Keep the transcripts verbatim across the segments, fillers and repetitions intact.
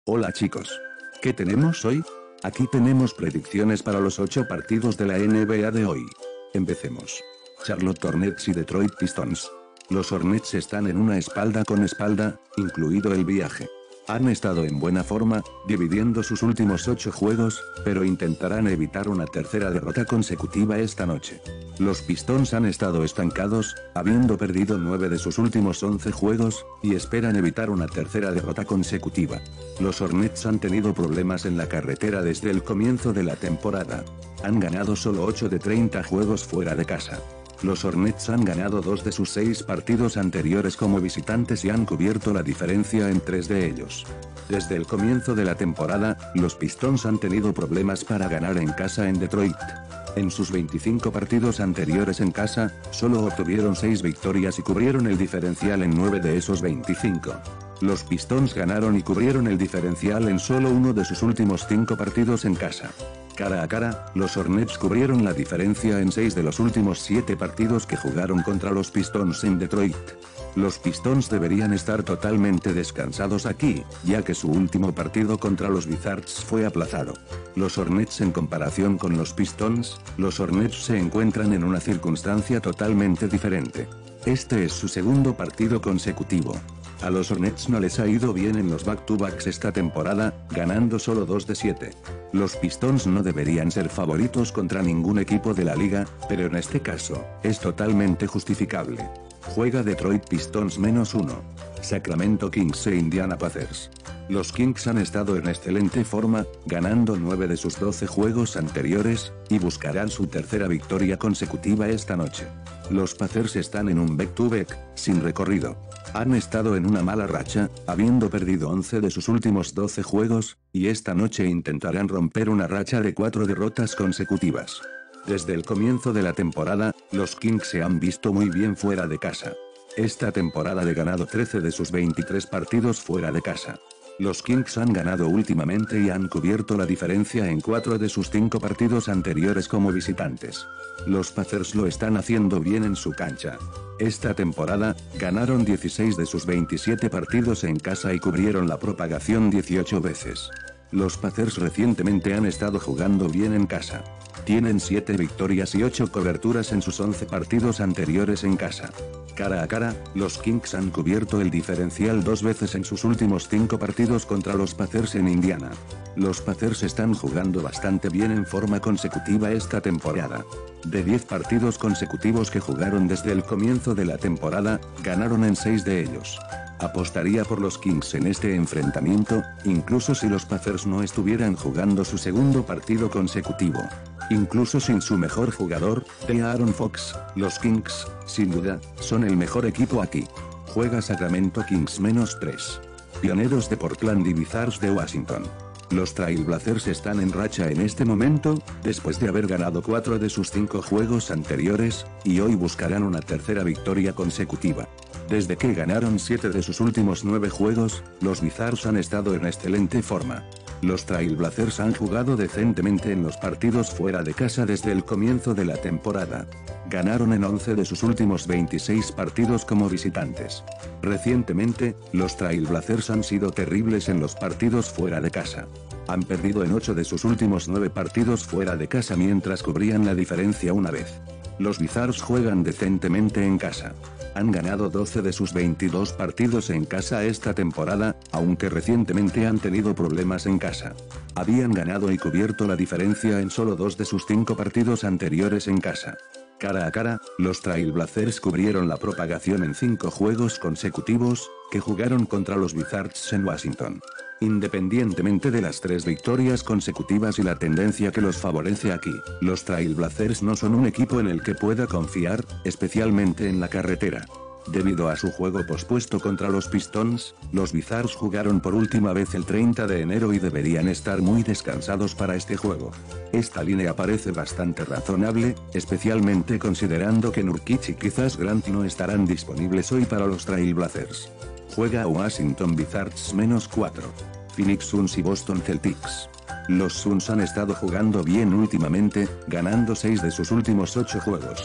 Hola chicos. ¿Qué tenemos hoy? Aquí tenemos predicciones para los ocho partidos de la N B A de hoy. Empecemos. Charlotte Hornets y Detroit Pistons. Los Hornets están en una espalda con espalda, incluido el viaje. Han estado en buena forma, dividiendo sus últimos ocho juegos, pero intentarán evitar una tercera derrota consecutiva esta noche. Los Pistons han estado estancados, habiendo perdido nueve de sus últimos once juegos, y esperan evitar una tercera derrota consecutiva. Los Hornets han tenido problemas en la carretera desde el comienzo de la temporada. Han ganado solo ocho de treinta juegos fuera de casa. Los Hornets han ganado dos de sus seis partidos anteriores como visitantes y han cubierto la diferencia en tres de ellos. Desde el comienzo de la temporada, los Pistons han tenido problemas para ganar en casa en Detroit. En sus veinticinco partidos anteriores en casa, solo obtuvieron seis victorias y cubrieron el diferencial en nueve de esos veinticinco. Los Pistons ganaron y cubrieron el diferencial en solo uno de sus últimos cinco partidos en casa. Cara a cara, los Hornets cubrieron la diferencia en seis de los últimos siete partidos que jugaron contra los Pistons en Detroit. Los Pistons deberían estar totalmente descansados aquí, ya que su último partido contra los Wizards fue aplazado. Los Hornets en comparación con los Pistons, los Hornets se encuentran en una circunstancia totalmente diferente. Este es su segundo partido consecutivo. A los Hornets no les ha ido bien en los back-to-backs esta temporada, ganando solo dos de siete. Los Pistons no deberían ser favoritos contra ningún equipo de la liga, pero en este caso, es totalmente justificable. Juega Detroit Pistons menos uno. Sacramento Kings e Indiana Pacers. Los Kings han estado en excelente forma, ganando nueve de sus doce juegos anteriores, y buscarán su tercera victoria consecutiva esta noche. Los Pacers están en un back-to-back, sin recorrido. Han estado en una mala racha, habiendo perdido once de sus últimos doce juegos, y esta noche intentarán romper una racha de cuatro derrotas consecutivas. Desde el comienzo de la temporada, los Kings se han visto muy bien fuera de casa. Esta temporada han ganado trece de sus veintitrés partidos fuera de casa. Los Kings han ganado últimamente y han cubierto la diferencia en cuatro de sus cinco partidos anteriores como visitantes. Los Pacers lo están haciendo bien en su cancha. Esta temporada, ganaron dieciséis de sus veintisiete partidos en casa y cubrieron la propagación dieciocho veces. Los Pacers recientemente han estado jugando bien en casa. Tienen siete victorias y ocho coberturas en sus once partidos anteriores en casa. Cara a cara, los Kings han cubierto el diferencial dos veces en sus últimos cinco partidos contra los Pacers en Indiana. Los Pacers están jugando bastante bien en forma consecutiva esta temporada. De diez partidos consecutivos que jugaron desde el comienzo de la temporada, ganaron en seis de ellos. Apostaría por los Kings en este enfrentamiento, incluso si los Pacers no estuvieran jugando su segundo partido consecutivo. Incluso sin su mejor jugador, De'Aaron Fox, los Kings, sin duda, son el mejor equipo aquí. Juega Sacramento Kings menos tres. Pioneros de Portland y Wizards de Washington. Los Trail Blazers están en racha en este momento, después de haber ganado cuatro de sus cinco juegos anteriores, y hoy buscarán una tercera victoria consecutiva. Desde que ganaron siete de sus últimos nueve juegos, los Wizards han estado en excelente forma. Los Trail Blazers han jugado decentemente en los partidos fuera de casa desde el comienzo de la temporada. Ganaron en once de sus últimos veintiséis partidos como visitantes. Recientemente, los Trail Blazers han sido terribles en los partidos fuera de casa. Han perdido en ocho de sus últimos nueve partidos fuera de casa mientras cubrían la diferencia una vez. Los Wizards juegan decentemente en casa. Han ganado doce de sus veintidós partidos en casa esta temporada, aunque recientemente han tenido problemas en casa. Habían ganado y cubierto la diferencia en solo dos de sus cinco partidos anteriores en casa. Cara a cara, los Trail Blazers cubrieron la propagación en cinco juegos consecutivos, que jugaron contra los Wizards en Washington. Independientemente de las tres victorias consecutivas y la tendencia que los favorece aquí, los Trail Blazers no son un equipo en el que pueda confiar, especialmente en la carretera. Debido a su juego pospuesto contra los Pistons, los Wizards jugaron por última vez el treinta de enero y deberían estar muy descansados para este juego. Esta línea parece bastante razonable, especialmente considerando que Nurkic y quizás Grant no estarán disponibles hoy para los Trail Blazers. Juega Washington Wizards menos cuatro. Phoenix Suns y Boston Celtics. Los Suns han estado jugando bien últimamente, ganando seis de sus últimos ocho juegos.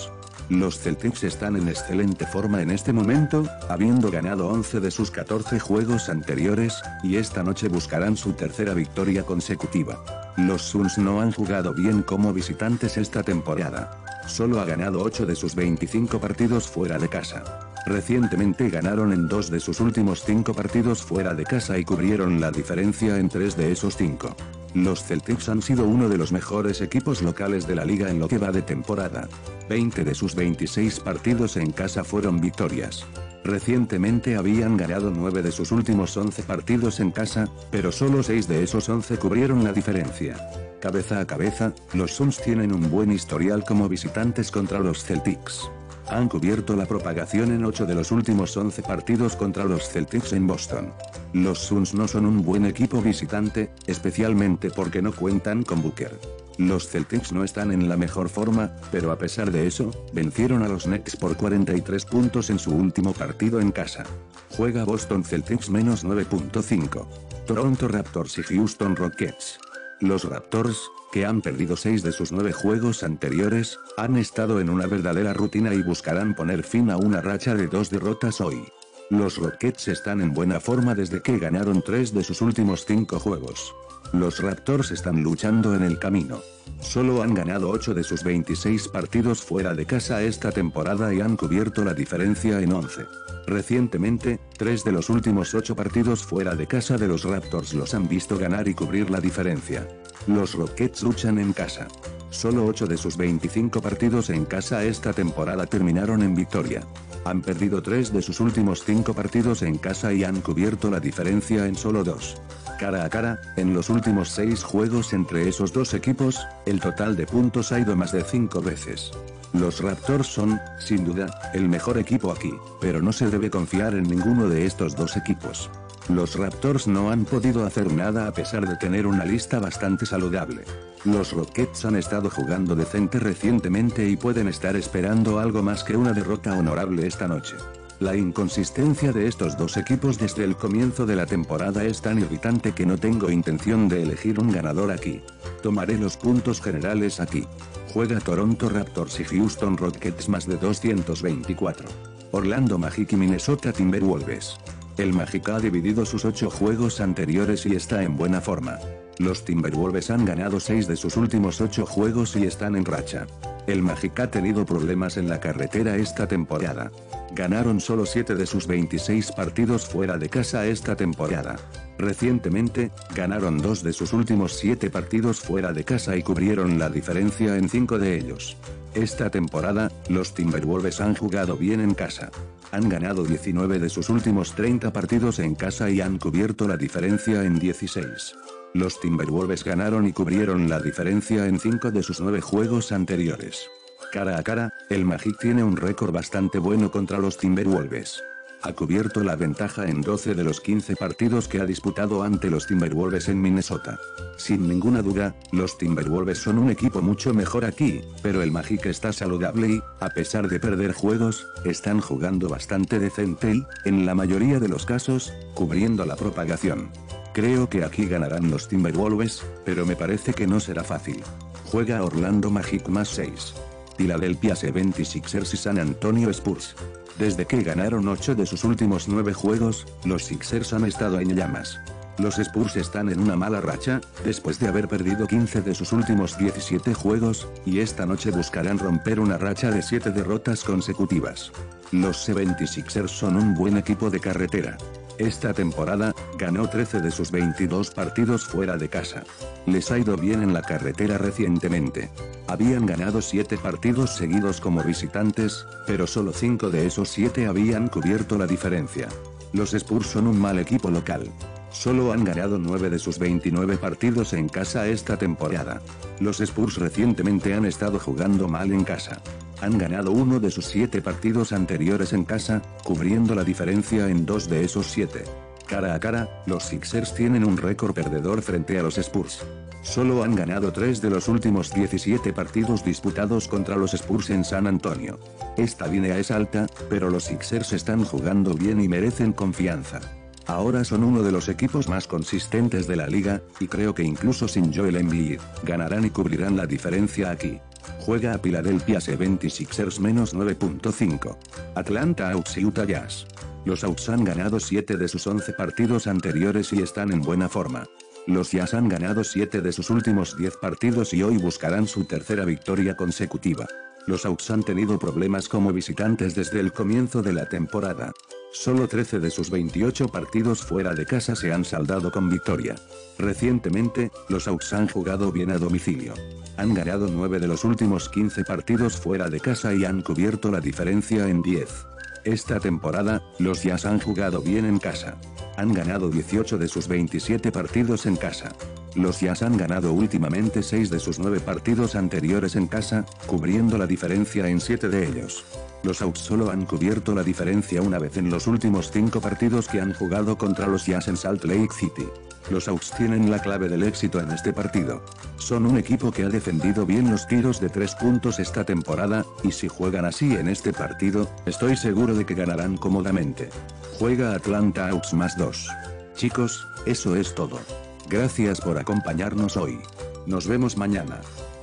Los Celtics están en excelente forma en este momento, habiendo ganado once de sus catorce juegos anteriores, y esta noche buscarán su tercera victoria consecutiva. Los Suns no han jugado bien como visitantes esta temporada. Solo ha ganado ocho de sus veinticinco partidos fuera de casa. Recientemente ganaron en dos de sus últimos cinco partidos fuera de casa y cubrieron la diferencia en tres de esos cinco. Los Celtics han sido uno de los mejores equipos locales de la liga en lo que va de temporada. veinte de sus veintiséis partidos en casa fueron victorias. Recientemente habían ganado nueve de sus últimos once partidos en casa, pero solo seis de esos once cubrieron la diferencia. Cabeza a cabeza, los Suns tienen un buen historial como visitantes contra los Celtics. Han cubierto la propagación en ocho de los últimos once partidos contra los Celtics en Boston. Los Suns no son un buen equipo visitante, especialmente porque no cuentan con Booker. Los Celtics no están en la mejor forma, pero a pesar de eso, vencieron a los Nets por cuarenta y tres puntos en su último partido en casa. Juega Boston Celtics menos nueve punto cinco. Toronto Raptors y Houston Rockets. Los Raptors, que han perdido seis de sus nueve juegos anteriores, han estado en una verdadera rutina y buscarán poner fin a una racha de dos derrotas hoy. Los Rockets están en buena forma desde que ganaron tres de sus últimos cinco juegos. Los Raptors están luchando en el camino. Solo han ganado ocho de sus veintiséis partidos fuera de casa esta temporada y han cubierto la diferencia en once. Recientemente, tres de los últimos ocho partidos fuera de casa de los Raptors los han visto ganar y cubrir la diferencia. Los Rockets luchan en casa. Solo ocho de sus veinticinco partidos en casa esta temporada terminaron en victoria. Han perdido tres de sus últimos cinco partidos en casa y han cubierto la diferencia en solo dos. Cara a cara, en los últimos seis juegos entre esos dos equipos, el total de puntos ha ido más de cinco veces. Los Raptors son, sin duda, el mejor equipo aquí, pero no se debe confiar en ninguno de estos dos equipos. Los Raptors no han podido hacer nada a pesar de tener una lista bastante saludable. Los Rockets han estado jugando decente recientemente y pueden estar esperando algo más que una derrota honorable esta noche. La inconsistencia de estos dos equipos desde el comienzo de la temporada es tan irritante que no tengo intención de elegir un ganador aquí. Tomaré los puntos generales aquí. Juega Toronto Raptors y Houston Rockets más de doscientos veinticuatro. Orlando Magic y Minnesota Timberwolves. El Magic ha dividido sus ocho juegos anteriores y está en buena forma. Los Timberwolves han ganado seis de sus últimos ocho juegos y están en racha. El Magic ha tenido problemas en la carretera esta temporada. Ganaron solo siete de sus veintiséis partidos fuera de casa esta temporada. Recientemente, ganaron dos de sus últimos siete partidos fuera de casa y cubrieron la diferencia en cinco de ellos. Esta temporada, los Timberwolves han jugado bien en casa. Han ganado diecinueve de sus últimos treinta partidos en casa y han cubierto la diferencia en dieciséis. Los Timberwolves ganaron y cubrieron la diferencia en cinco de sus nueve juegos anteriores. Cara a cara, el Magic tiene un récord bastante bueno contra los Timberwolves. Ha cubierto la ventaja en doce de los quince partidos que ha disputado ante los Timberwolves en Minnesota. Sin ninguna duda, los Timberwolves son un equipo mucho mejor aquí, pero el Magic está saludable y, a pesar de perder juegos, están jugando bastante decente y, en la mayoría de los casos, cubriendo la propagación. Creo que aquí ganarán los Timberwolves, pero me parece que no será fácil. Juega Orlando Magic más seis. Philadelphia setenta y seis ers y San Antonio Spurs. Desde que ganaron ocho de sus últimos nueve juegos, los Sixers han estado en llamas. Los Spurs están en una mala racha, después de haber perdido quince de sus últimos diecisiete juegos, y esta noche buscarán romper una racha de siete derrotas consecutivas. Los setenta y seis ers son un buen equipo de carretera. Esta temporada, ganó trece de sus veintidós partidos fuera de casa. Les ha ido bien en la carretera recientemente. Habían ganado siete partidos seguidos como visitantes, pero solo cinco de esos siete habían cubierto la diferencia. Los Spurs son un mal equipo local. Solo han ganado nueve de sus veintinueve partidos en casa esta temporada. Los Spurs recientemente han estado jugando mal en casa. Han ganado uno de sus siete partidos anteriores en casa, cubriendo la diferencia en dos de esos siete. Cara a cara, los Sixers tienen un récord perdedor frente a los Spurs. Solo han ganado tres de los últimos diecisiete partidos disputados contra los Spurs en San Antonio. Esta línea es alta, pero los Sixers están jugando bien y merecen confianza. Ahora son uno de los equipos más consistentes de la liga, y creo que incluso sin Joel Embiid, ganarán y cubrirán la diferencia aquí. Juega a Philadelphia seventy-sixers menos nueve punto cinco. Atlanta Hawks y Utah Jazz. Los Hawks han ganado siete de sus once partidos anteriores y están en buena forma. Los Jazz han ganado siete de sus últimos diez partidos y hoy buscarán su tercera victoria consecutiva. Los Hawks han tenido problemas como visitantes desde el comienzo de la temporada. Solo trece de sus veintiocho partidos fuera de casa se han saldado con victoria. Recientemente, los Hawks han jugado bien a domicilio. Han ganado nueve de los últimos quince partidos fuera de casa y han cubierto la diferencia en diez. Esta temporada, los Jazz han jugado bien en casa. Han ganado dieciocho de sus veintisiete partidos en casa. Los Jazz han ganado últimamente seis de sus nueve partidos anteriores en casa, cubriendo la diferencia en siete de ellos. Los Hawks solo han cubierto la diferencia una vez en los últimos cinco partidos que han jugado contra los Jazz en Salt Lake City. Los Hawks tienen la clave del éxito en este partido. Son un equipo que ha defendido bien los tiros de tres puntos esta temporada, y si juegan así en este partido, estoy seguro de que ganarán cómodamente. Juega Atlanta Hawks más dos. Chicos, eso es todo. Gracias por acompañarnos hoy. Nos vemos mañana.